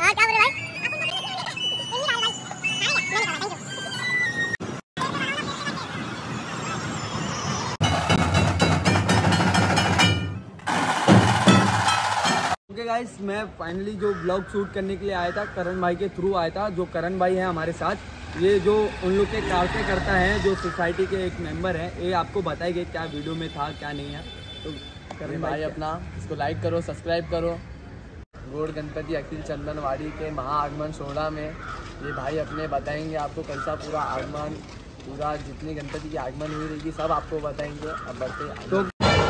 क्या बोले भाई? ओके गाइस, मैं फाइनली जो ब्लॉग शूट करने के लिए आया था करण भाई के थ्रू आया था। जो करण भाई हैं हमारे साथ, ये जो उन लोग के कारते करता है, जो सोसाइटी के एक मेंबर हैं, ये आपको बताएंगे क्या वीडियो में था क्या नहीं है। तो करण भाई अपना इसको लाइक करो, सब्सक्राइब करो। गौड़ गणपति अखिल चंदनवाड़ी के महाआगमन 16 में ये भाई अपने बताएंगे आपको कैसा पूरा आगमन, पूरा जितनी गणपति की आगमन हुई रहेगी सब आपको बताएंगे। अब बढ़ते तो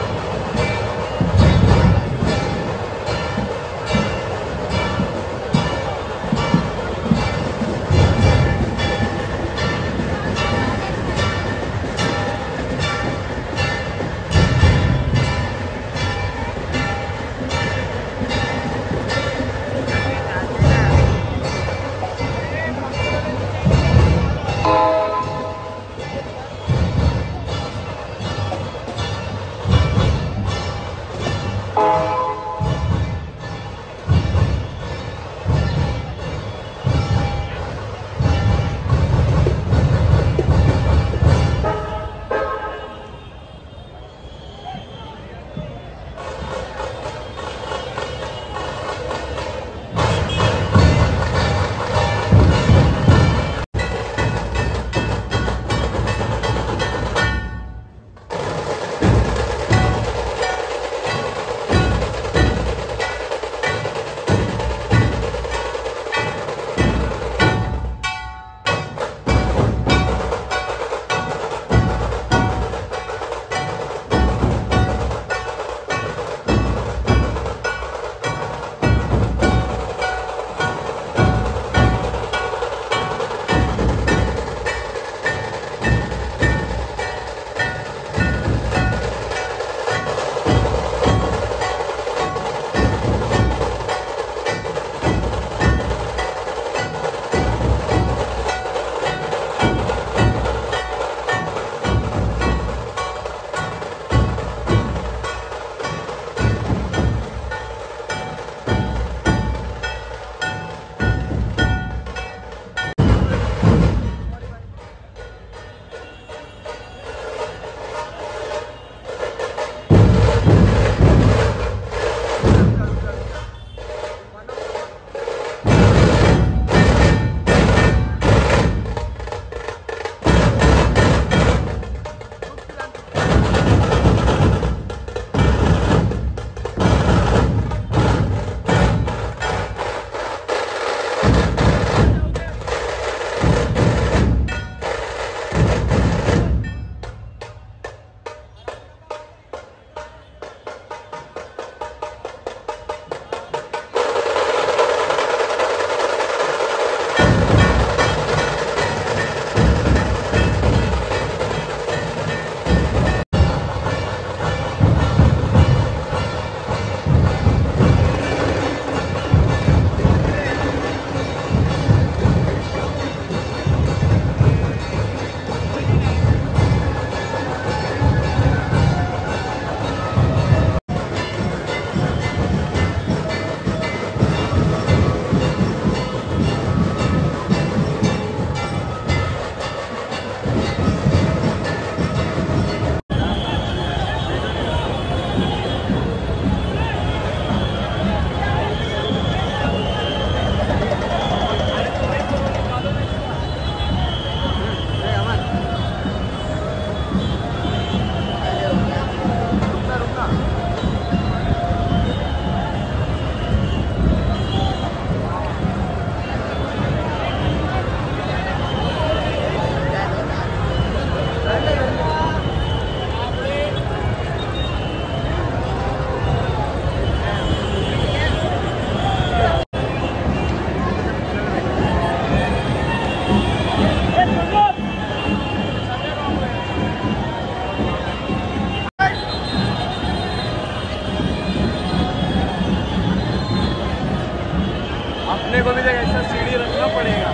को भी देख ऐसा सीढ़ी रखना पड़ेगा,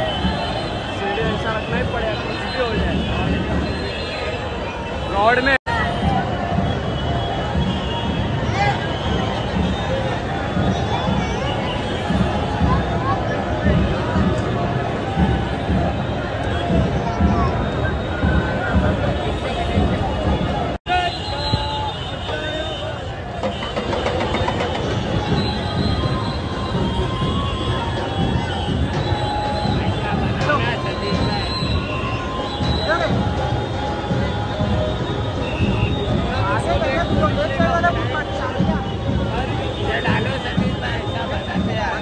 सीढ़ी ऐसा रखना ही पड़ेगा, कुछ भी हो जाए रोड में। डालो समीर भाई, ऐसा बताते यार।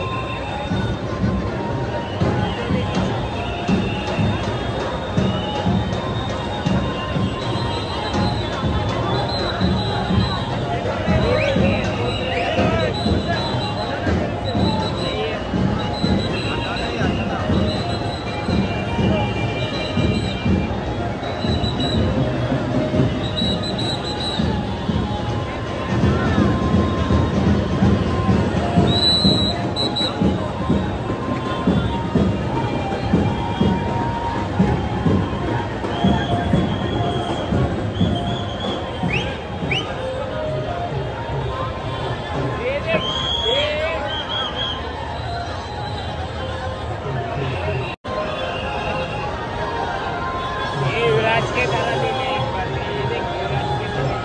युवराज के तरह भी नहीं, एक बार ये देख युवराज के तरह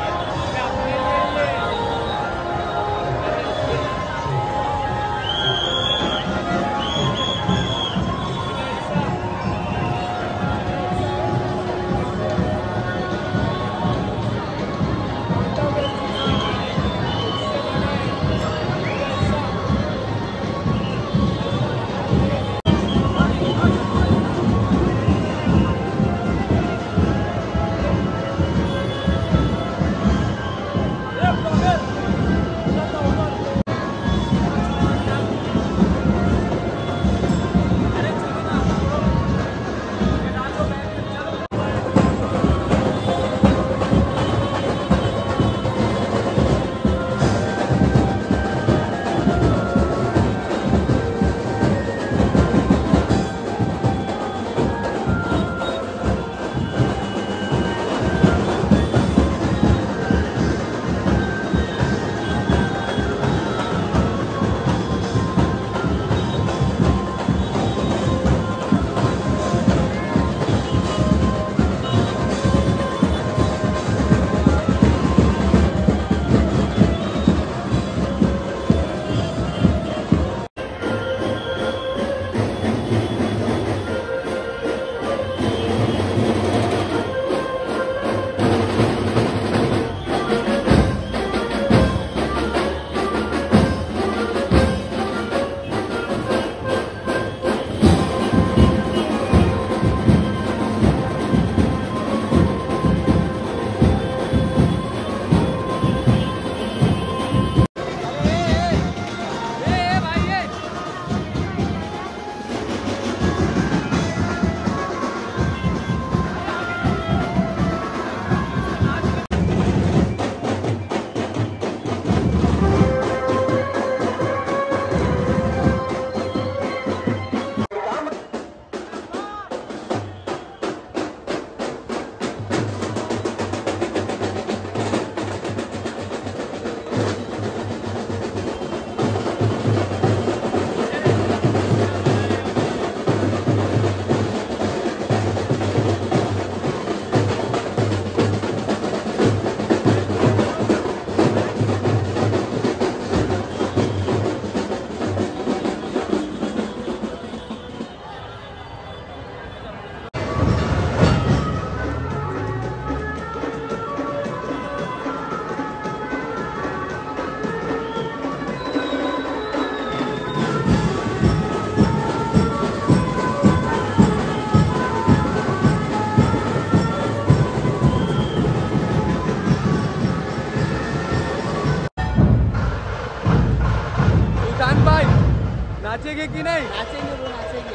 नाचेंगे कि नहीं? नाचेंगे वो नाचेंगे।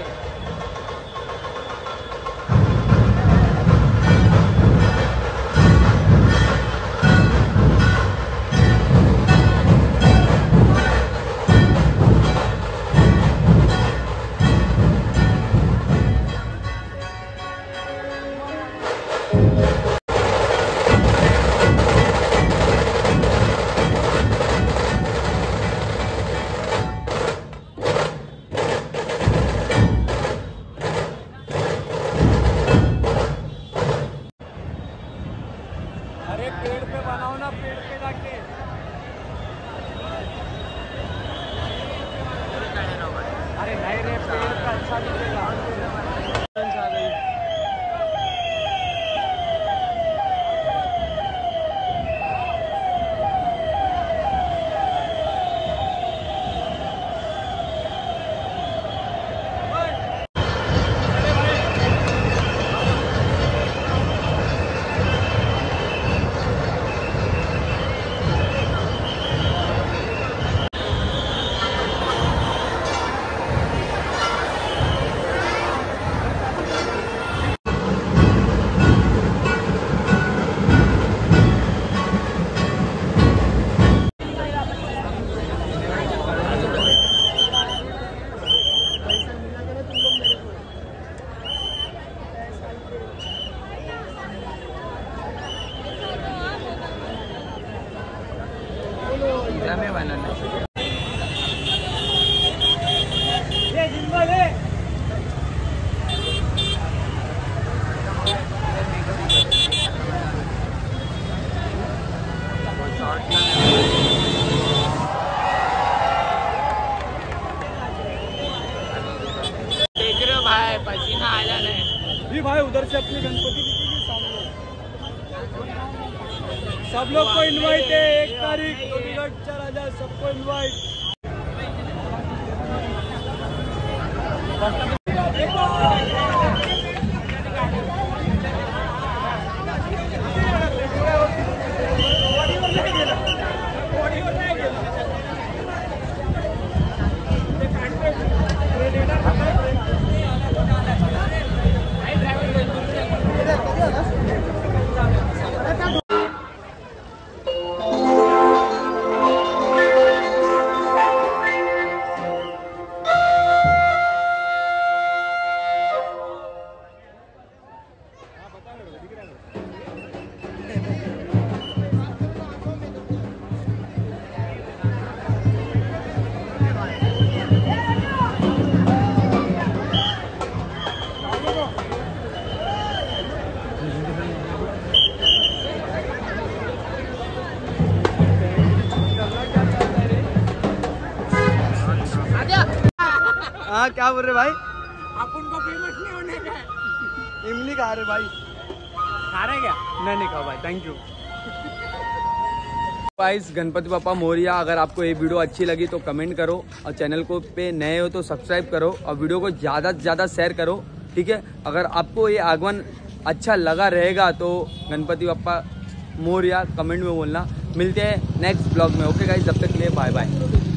भाई उधर से अपनी गणपति दिखेगी सामने। सब लोग को इनवाइट है, 1 तारीख 4,000 सबको इनवाइट। हाँ क्या बोल रहे भाई? अपन को फेमस नहीं होने का है। इमली खा रहे भाई? खा रहे क्या? नहीं खाओ भाई, thank you. Guys Ganpati Bappa Morya. अगर आपको ये वीडियो अच्छी लगी तो कमेंट करो, और चैनल को पे नए हो तो सब्सक्राइब करो, और वीडियो को ज़्यादा से ज़्यादा शेयर करो, ठीक है। अगर आपको ये आगमन अच्छा लगा रहेगा तो गणपति बप्पा मोरिया कमेंट में बोलना। मिलते हैं नेक्स्ट ब्लॉग में। ओके गाइस, तब तक के लिए बाय बाय।